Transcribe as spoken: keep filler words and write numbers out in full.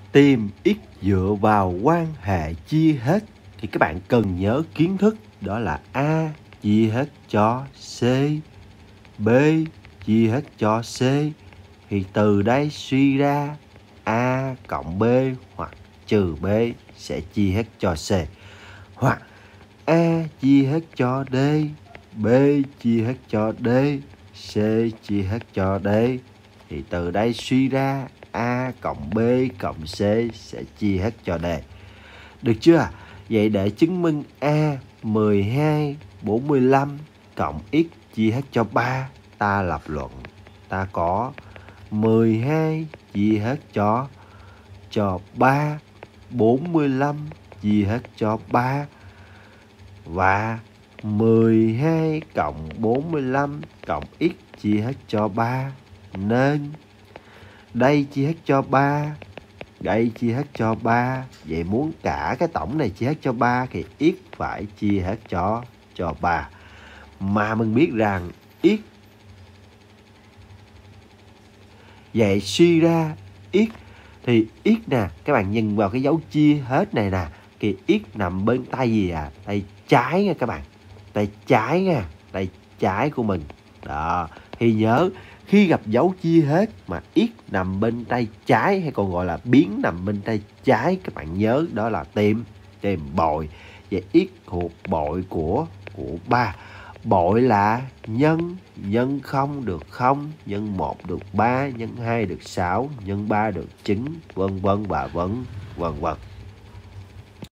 Tìm x dựa vào quan hệ chia hết thì các bạn cần nhớ kiến thức đó là A chia hết cho C, B chia hết cho C. Thì từ đây suy ra A cộng B hoặc trừ B sẽ chia hết cho C. Hoặc A chia hết cho D, B chia hết cho D, C chia hết cho D. Thì từ đây suy ra A cộng B cộng C sẽ chia hết cho D. Được chưa? Vậy để chứng minh A mười hai, bốn mươi lăm cộng x chia hết cho ba, ta lập luận ta có mười hai chia hết cho cho ba, bốn mươi lăm chia hết cho ba và mười hai cộng bốn mươi lăm cộng x chia hết cho ba, nên đây chia hết cho ba, đây chia hết cho ba. Vậy muốn cả cái tổng này chia hết cho ba thì x phải chia hết cho cho ba. Mà mình biết rằng x, vậy suy ra x thì x nè, các bạn nhìn vào cái dấu chia hết này nè, thì x nằm bên tay gì à? Tay trái nha các bạn. Tay trái nha, tay trái của mình. Đó, thì nhớ khi gặp dấu chia hết mà x nằm bên tay trái hay còn gọi là biến nằm bên tay trái, các bạn nhớ đó là tìm tìm bội. Vậy x thuộc bội của của ba. Bội là nhân, nhân không được không, nhân một được ba, nhân hai được sáu, nhân ba được chín, vân vân và vân vân vân.